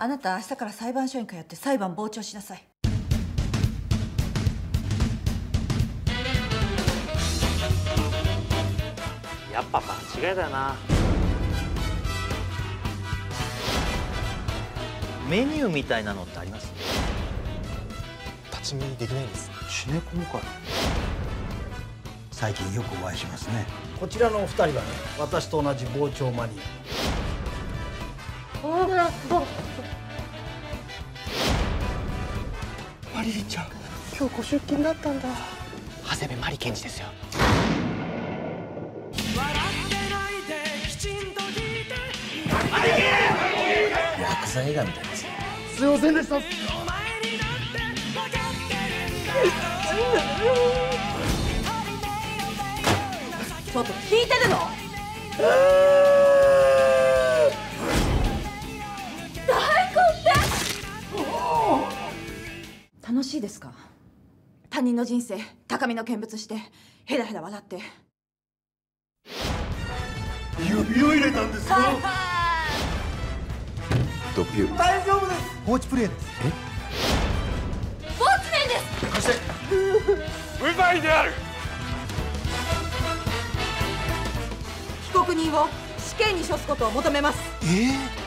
あなた明日から裁判所に通って裁判傍聴しなさい。 やっぱ間違いだな。メニューみたいなのってあります？ 立ち見できないんです。 シネコンかよ。 最近よくお会いしますね。 こちらのお二人はね、私と同じ傍聴マニア。 マリリンちゃん、今日ご出勤だったんだ。長谷部マリ検事ですよ。 ヤクザ映画みたいです。 すいませんでした。 ちょっと聞いてるの？大根って楽しいですか？他人の人生高みの見物してヘラヘラ笑って。 指を入れたんですよ。 ドピュー。 大丈夫です。 放置プレイです。 スポーツ面です。 貸して。 無罪である。 被告人を死刑に処すことを求めます。